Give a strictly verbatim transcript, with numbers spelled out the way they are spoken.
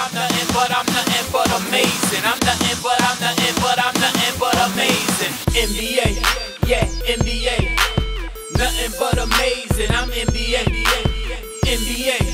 I'm nothing but, I'm nothing but amazing. I'm nothing but, I'm nothing but, I'm nothing but amazing. N B A, yeah, N B A. Nothing but amazing. I'm N B A, N B A.